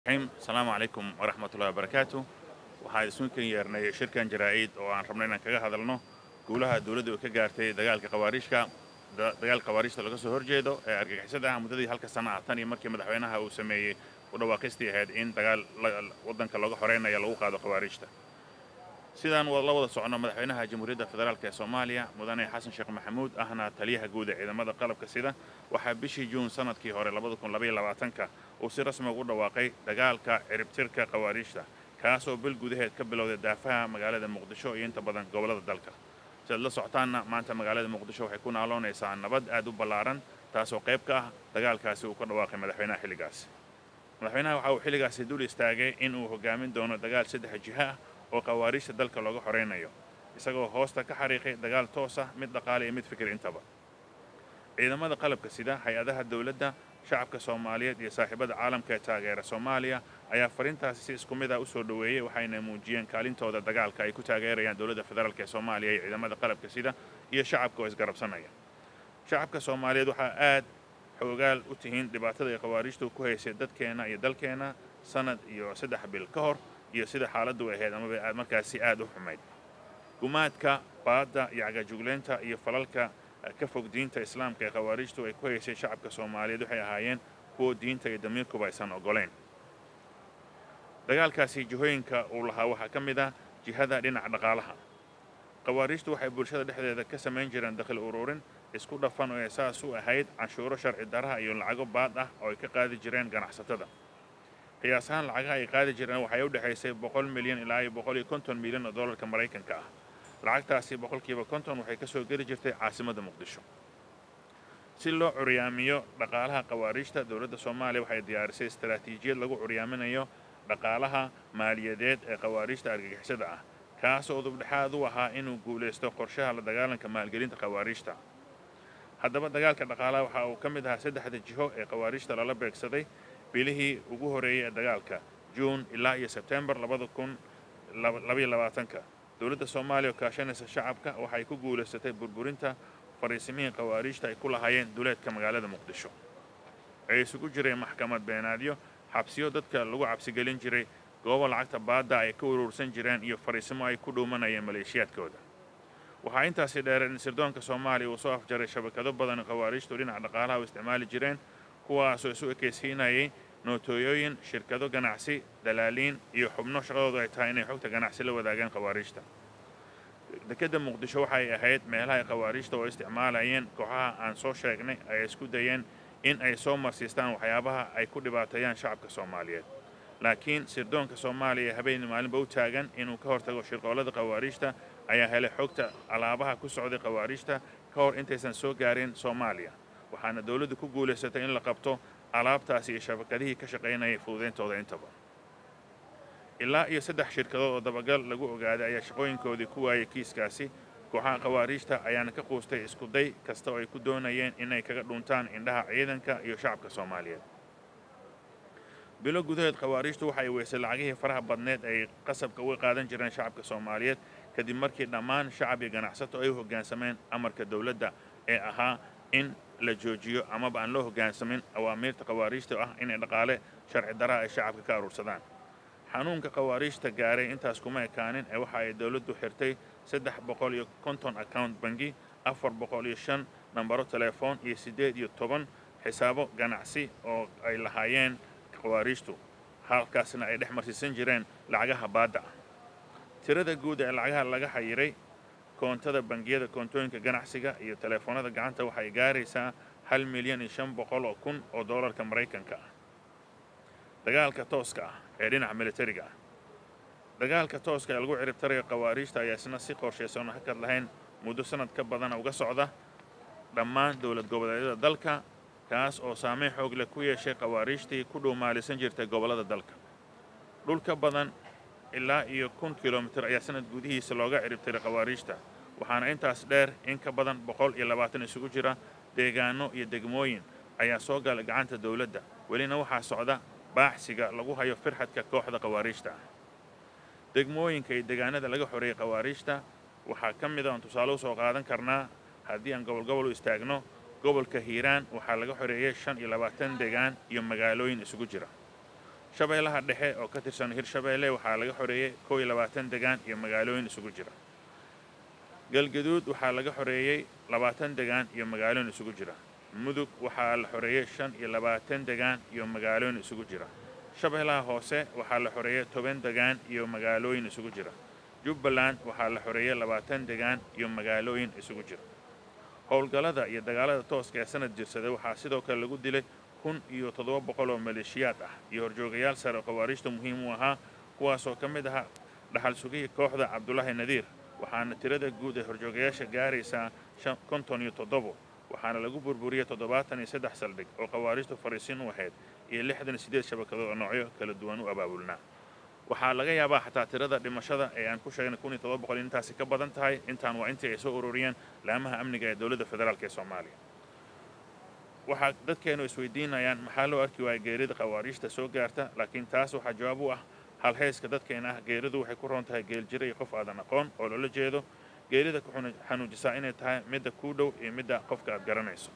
السلام عليكم ورحمة الله وبركاته. waxaa isugu yeernay shirkan jaraa'id oo aan rabnay inaan kaga hadalno guulaha dawladdu ka gaartay dagaalka qawaariijta laga soo horjeedo ee argagixisada ah muddadii halka sano ah tan iyo markii madaxweynaha uu sameeyey u dhawaaqistii ahayd in dagaal waddanka laga horeynayo lagu qaado qawaariijta. sidaan la wada socono madaxweynaha jamhuuriyadda federaalka ee Soomaaliya mudane xasan sheekh maxamuud ahna taliyaha guud ee ciidamada qalabka sida waxaa bishii Juun sanadkii hore 2022 uu si rasmi ah ugu dhawaaqay dagaalka ciribtirka qawaariijta kaasoo bil gudaheed ka bilowday daafaha magaalada Muqdisho iyo inta badan gobolada dalka. Sidoo la socotaana maanta magaalada Muqdisho waxay ku naaloonaysaa nabad aad u ballaaran taasoo qayb ka ah dagaalkaasi uu ka dhawaaqay madaxweynaha xilligaas. Madaxweynaha waxa uu xilligaasi dul istaagay in uu hogaamin doono dagaal saddex jiha ah oo qawaariijta dalka looga horeynayo isagoo hoosta ka xariiqay dagaal toos ah mid dhaqaale iyo mid fikir intaba. ciidamada qalabka sida hay'adaha dawladda shacabka Soomaaliyeed iyo saaxiibada caalamka ee taageera Soomaaliya ayaa farintaasi si isku mid ah u soo dhaweeyay waxayna muujiyeen kaalintooda dagaalka ay ku taageerayaan dawladda federaalka ee Soomaaliya iyo ciidamada qalabka sida iyo shacabka oo isgarabsanaya. shacabka Soomaaliyeed waxa aad xoogaal u tihiin dhibaatada ay qawaariijtu ku haysay dadkeena iyo dalkeena sanad iyo 3 bil ka hor iyo sida xaaladdu ahayd ama markaasi aad u xumayd. gumaadka baadda iyo cagajugleynta iyo falalka ka fog diinta islaamka ee qawaariijtu ay ku haysay shacabka Soomaaliyeed waxay ahaayeen kuwa diinta iyo damiirkuba aysan ogoleen. dagaalkaasi jihooyinka uu lahaa waxaa ka mid ah jihada dhinaca dhaqaalaha. qawaariijtu waxay bulshada dhexdeeda ka samayn jireen dakhli ururin isku dhafan oo asaas u ahayd canshuuro sharci darra iyo lacago baad ah oo ay ka qaadi jireen ganacsatada. qiyaas ahaan lacagaha ay qaadi jireen waxay u dhaxaysay 100 milyan ilaa 150 milyan oo dollarka Mareykanka ah. lacagtaasi 50% waxay ka soo geli jirtay caasimadda Muqdisho. si loo curyaamiyo dhaqaalaha qawaariijta dawladda Soomaaliya waxay diyaarisay istaraatiijiyad lagu curyaaminayo dhaqaalaha maaliyadeed ee qawaariijta argagixisada ah kaasoo dubdhaxaad u ahaa inuu guuleysto qorshaha la dagaalanka maalgelinta qawaariijta. haddaba dagaalka dhaqaalaha waxa uu ka mid ahaa saddexda jiho ee qawaariijta lala beegsaday bilihii ugu horeeyay ee dagaalka Juun ilaa iyo September 2022. dawladda Soomaaliya oo kaashanaysa shacabka waxay ku guuleysatay burburinta fariisimihii qawaariijta ay ku lahaayeen duleedka magaalada Muqdisho. ay isugu jireen maxkamad beenaadyo xabsiyo dadka lagu cabsi gelin jiray goobo lacagta baadda ay ku urursan jireen iyo fariisimo ay ku dhuumanayeen maleeshiyaadkooda. waxaa intaasi dheer in sirdoonka Soomaaliya uu soo afjaray shabakado badan qawaariijtu dhinaca dhaqaalaha u isticmaali jireen kuwaasoo isu ekaysiinayay nootooyooyin shirkado ganacsi dalaaliin iyo xubno shaqadoodu ay tahay inay xogta ganacsi la wadaagaan qawaariijta. dekedda Muqdisho waxay ahayd meelaha ay qawaariijta oo isticmaalayeen kooxaha aan soo sheegnay ay isku dayeen in ay soo marsiistaan waxyaabaha ay ku dhibaateeyaan shacabka Soomaaliyeed. laakiin sirdoonka Soomaaliya habeen maalinba u taagan inuu ka hortago shirqoolada qawaariijta ayaa helay xogta alaabaha ku socday qawaariijta ka hor intaysan soo gaarin Soomaaliya. waxaana dawladdu ku guuleysatay in la qabto alaabtaasi iyo shabakadihii ka shaqaynayay fududeyntooda intaba. ilaa iyo 3 shirkadood oo dabagal lagu ogaaday ayaa shaqooyinkoodii ku waayay kiiskaasi. kooxaha qawaariijta ayaana ka quustay isku day kasta oo ay ku doonayeen inay kaga dhuntaan indhaha ciidanka iyo shacabka Soomaaliyeed. bilo gudaheed qawaariijtu waxay weysay lacagihii faraha badneed ay qasabka uga qaadan jireen shacabka Soomaaliyeed kadib markii dhammaan shacab iyo ganacsato ay u hoggaansameen amarka dawladda ee ahaa in la joojiyo ama aan loo hoggaansamin awaamiirta qawaariijta ah inay dhaqaale sharci darra ay shacabka ka urursadaan. xanuunka qawaariijta gaaray intaas kuma ekaanin ee waxa ay dawladdu xirtay 350 account bangi 405 nambaro telefoon iyo 18 xisaabo ganacsi oo ay lahaayeen qawaariijtu halkaasna ay dhex marsiisan jireen lacagaha baadda. tirada guud ee lacagaha laga xayiray koontada bangiyada koontooyinka ganacsiga iyo telefoonada gacanta waxay gaaraysaa 1,500,000 oo dollarka Mareykanka ah. dagaalka tooska ah ee dhinaca militariga ah. dagaalka tooska ee lagu ciribtirayo qawaariijta ayaa isna si qorsheysan oo hakad lahayn muddo sanad ka badan uga socda dhammaan dawlad goboleedyada dalka kaas oo saameyn xoog leh ku yeeshay qawaariijtii ku dhuumaalisan jirtay gobolada dalka. dhulka badan ilaa iyo 1,000 kilomitir ayaa sanad gudihiisa looga ciribtiray qawaariijta waxaana intaas dheer in ka badan 120 isugu jira deegaano iyo degmooyin ayaa soo galay gacanta dawladda. welina waxaa socda baaxsiga lagu hayo firxadka kooxda qawaariijta. degmooyinka iyo deegaanada laga xoreeyay qawaariijta waxaa ka mid ah tusaale u soo qaadan karnaa haddii aan gobol u istaagno gobolka Hiiraan waxaa laga xoreeyay 25 deegaan iyo magaalooyin isugu jira. shabeellaha dhexe oo ka tirsan hirshabeelle waxaa laga xoreeyey 21 degaan iyo magaalooyin isugu jira galgaduud waxaa laga xoreeyey 20 degaan iyo magaalooyin isugu jira mudug waxaa la xoreeyey 25 degaan iyo magaalooyin isugu jira shabeellaha hoose waxaa la xoreeyey 10 degaan iyo magaalooyin isugu jira jubbaland waxaa la xoreeyey 20 degaan iyo magaalooyin isugu jira howlgallada iyo dagaalada tooska ee sanad jirsaday waxaa sidoo kale lagu dilay 1700 oo maleeshiyaad ah iyo horjoogayaal sare oo khawaariijta muhiim u ahaa kuwaasoo ka mid ahaa dhaxal sugihii kooxda cabdulaahi nadiir waxaana tirada guud ee horjoogayaasha gaaraysaa 57 waxaana lagu burburiyey 73 saldhig oo khawaariijtu fariisin u ahayd iyo 68 shabakadood oo noocyo kala duwan u abaabulnaa waxaa laga yaabaa xataa tirada dhimashada ee aan ku sheegnay 1700 intaasi ka badan tahay intaan waa intii ay soo ururiyeen laamaha amniga ee dowladda federaalk ee Soomaaliya waxaa dadkeenu isweydiinayaan maxaa loo arki waayay geerida khawaariijta soo gaarta laakiin taas waxaa jawaab u ah hal heeska dadkeena ah geeridu waxay ku roon tahay geel jira iyo qof aadan aqoon oo loola jeedo geerida ku xanuujisaa inay tahay midda kuu dhow iyo midda qofka aad garanayso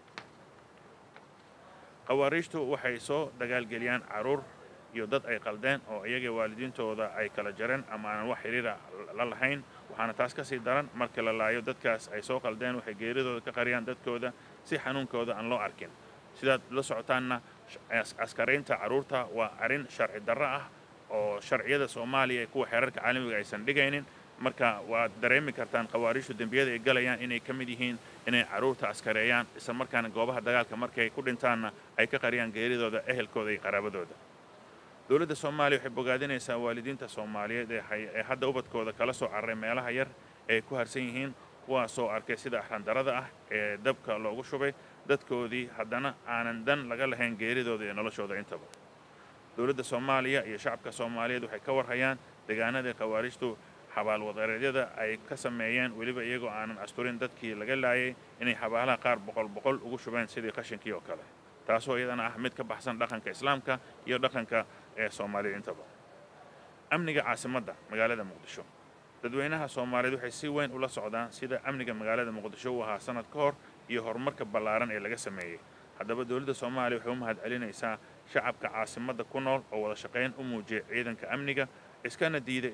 khawaariijtu waxay soo dagaalgeliyaan caruur iyo dad ay qaldeen oo iyaga waalidiintooda ay kala jareen ama aan wax xiriira la lahayn waxaana taas ka sii daran marka la laayo dadkaas ay soo qaldeen waxay geeridooda ka qariyaan dadkooda si xanuunkooda aan loo arkin sidaad la socotaanna askaraynta caruurta waa arrin sharci darro ah oo sharciyada Soomaaliya ee kuwa xeerarka caalamiga aysan dhigaynin marka waad dareemi kartaan khawaariijtu dembiyada ay galayaan inay ka mid yihiin inay caruurta askareeyaan isla markaana goobaha dagaalka markay ku dhintaanna ay ka qariyaan geeridooda ehelkooda iyo qaraabadooda dowladda Soomaaliya waxay bogaadinaysaa waalidiinta Soomaaliyeed ee hadda ubadkooda kala soo carray meelaha yar ee ku harsan yihiin kuwaasoo arkay sida axrandarada ah ee dabka loogu shubay dadkoodii haddana aanan dan laga lahayn geeridooda iyo noloshooda intaba dowladda Soomaaliya iyo shacabka Soomaaliyeed waxay ka warhayaan deegaanada khawaariijtu xabaal wadareedyada ay ka sameeyeen weliba iyagoo aanan asturin dadkii laga laayay inay xabaalaha qaar boqol ugu shubeen sidii qashinkii oo kale taasoo iyadana ah mid ka baxsan dhaqanka islaamka iyo dhaqanka ee Soomaaliya intaba amniga caasimadda magaalada Muqdisho dadweynaha Soomaaliyeed waxay si weyn ula socdaan sida amniga magaalada Muqdisho uu ahaa sanad ka hor iyo horumarka ballaaran ee laga sameeyay haddaba dowladda Soomaaliya waxay u mahadcelinaysaa shacabka caasimadda ku nool oo wada shaqayn u muujiyay ciidanka amniga iskana diiday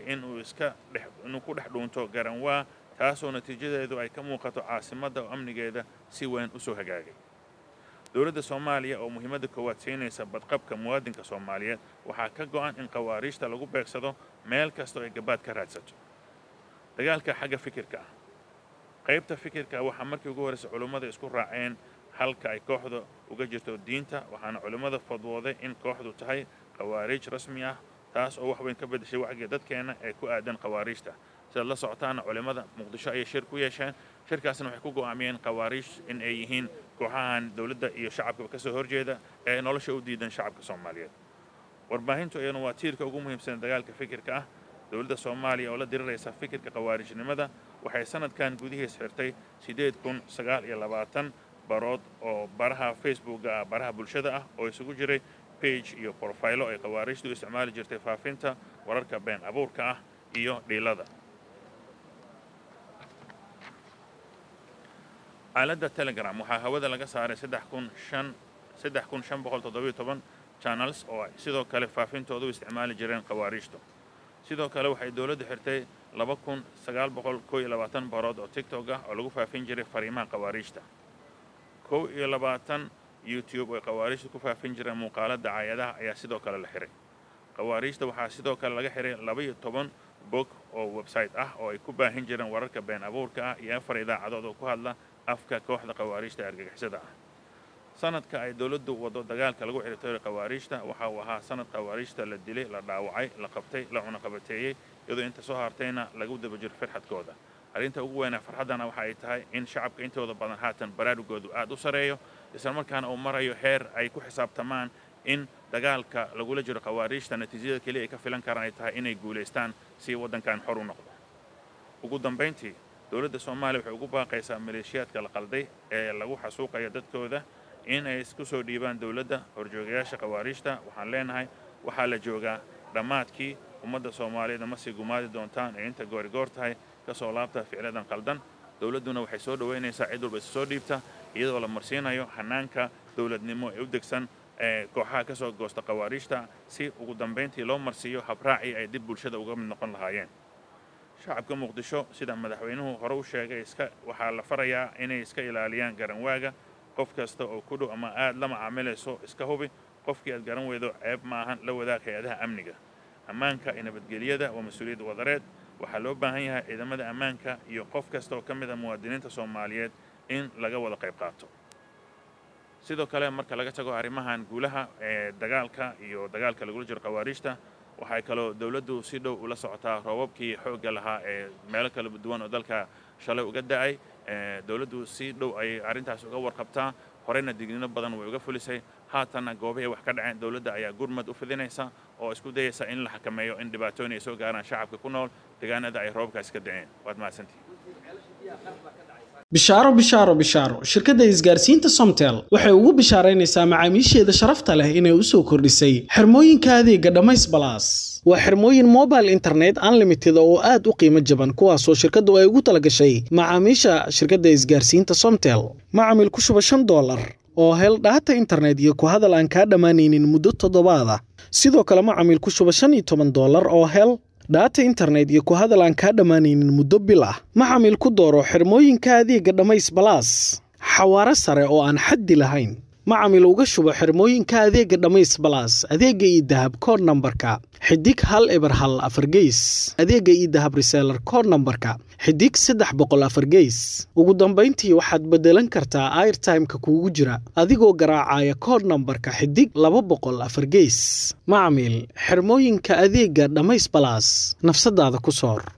inuu ku dhex dhuunto garanwaa taasoo natiijadeedu ay ka muuqato caasimadda oo amnigeeda si weyn u soo hagaagay dowladda Soomaaliya oo muhiimadda koowaad siinaysa badqabka muwaadinka Soomaaliyeed waxaa ka go'an in khawaariijta lagu beegsado meel kasta oo ay gabaad ka raadsato dagaalka xagga fikirka ah qaybta fikirka waxaa markii ugu horreysay culimmada isku raaceen halka ay kooxdu uga jirto diinta waxaana culimmada fadwooday in kooxdu tahay khawaariij rasmi ah taas oo wax weyn ka bedeshay wacyiga dadkeena ee ku aadan khawaariijta sidaad la socotaana culimmada Muqdisho ayay shir ku yeesheen shirkaasna waxay ku go'aamiyeen khawaariij in ay yihiin kooxahan dowladda iyo shacabka ka soo horjeeda ee nolosha u diidan shacabka Soomaaliyeed warbaahintu iyana waa tiirka ugu muhiimsan dagaalka fikirka ah dowladda Soomaaliya oo la diriraysa fikirka khawaarijnimada waxay sanadkan gudihiis xirtay 8,920 barood oo baraha Facebook baraha bulshada ah oo isugu jiray page iyo profile ay khawaarijtu isticmaali jirtay faafinta wararka been abuurka ah iyo dhiilada aaladda Telegram waxaa hawada laga saaray 3,517 channels oo sidoo kale faafintoodu isticmaali jireen khawaarijtu sidoo kale waxay dowladdu xirtay 2,921 barood oo TikTok ah oo lagu faafin jiray fariimaha khawaarijta 21 YouTube oo khawaarijtu ku faafin jireen muuqaalada dacaayadaha ayaa sidoo kale la xiray khawaarijta waxaa sidoo kale laga xiray 12 bog oo website ah oo ay ku baahin jireen wararka been abuurka ah iyo 4 idaacadood oo ku hadla afka kooxda khawaarijta argagixisada ah sanadka ay dowladdu wado dagaalka lagu xirtay khawaarijta waxa uu ahaa sanad khawaarijta la dilay la dhaawacay la qabtay la cunaqabateeyay iyadoo inta soo hartayna lagu daba jiro farxadkooda arrinta ugu weyn ee farxadana waxa ay tahay in shacabka intooda badan haatan baraarugoodu aad u sareeyo isla markaana uu marayo heer ay ku xisaabtamaan in dagaalka lagula jiro khawaarijta natiijada kaliya ay ka filan karaan ay tahay inay guuleystaan si waddankan xor u noqdo ugu dambeyntii dowladda Soomaaliya waxay ugu baaqaysaa maleeshiyaadka la qalday ee lagu xasuuqayo dadkooda in ay isku soo dhiibaan dowladda horjoogayaasha khawaarijta waxaan leenahay waxaa la joogaa dhammaadkii ummadda Soomaaliyeed ma sii gumaadi doontaan ee inta goor tahay ka soo laabta ficladan qaldan dowladduna waxay soo dhaweynaysaa cid walba soo dhiibta iyadoo la marsiinayo hanaanka dowladnimo ee u degsan kooxaha ka soo goosta qawaariijta si ugu dambeyntii loo marsiiyo habraacii ay dib bulshada uga mid noqon lahaayeen shacabka muqdisho sida madaxweynuhu hore u sheegay waxaa la farayaa inay iska ilaaliyaan garanwaaga qof kasta oo ku dhow ama aad la macaamilayso iska hubi qofkii aad garan weydo ceeb maahan la wadaag hay-adaha amniga ammaanka iyo nabadgelyada waa mas-uuliyad wadareed waxaa loo baahan yahay ciidamada ammaanka iyo qof kasta oo ka mid ah muwaadiniinta Soomaaliyeed in laga wada qayb qaato sidoo kale marka laga tago arrimahan guulaha dagaalka lagu jiro qawaariijta waxay kaloo dawladdu si dhow ula socotaa roobabkii xoogga lahaa ee meelo kala duwan oo dalka shalay uga da'ay dawladdu si dhow ay arrintaas uga warqabtaa horeyna digniino badan way uga fulisay haatana goobaha wax ka dhaceen dawladda ayaa gurmad u fidinaysa oo isku dayaysa in la xakameeyo in dhibaatooyin ay soo gaaraan shacabka ku nool deegaanada ay roobabkaas ka da'een waad mahadsantihiin bishaaro shirkadda isgaarsiinta Somtel waxay ugu bishaaraynaysaa macaamiisheeda sharafta leh inay u soo kordhisay xirmooyinka adeega Dhamays Plus waa xirmooyin mobile internet unlimited oo aad u qiimo jaban kuwaas oo shirkaddu ay ugu talagashay macaamiisha shirkadda isgaarsiinta Somtel macaamil ku shuba $5 oo hel data internet iyo ku hadal aan ka dhamaanaynin muddo 7 ah sidoo kale macaamil ku shuba $15 oo hel data internet iyo ku hadal aan ka dhamaanaynin muddo bil ah macaamil ku dooro xirmooyinka adeega Dhamays Plus xawaare sare oo aan xaddi lahayn macaamil uga shubo xirmooyinka adeega Dhamays Plus adeega idahab code numberka xidig 114 gees adeega idahab reseller code numberka xidig 304 gees ugu dambeyntii waxaad bedelan kartaa airtime-ka kuugu jira adigoo garaacaya code numberka xidig 204 gees macaamil xirmooyinka adeega Dhamays Plus nafsadaada ku soor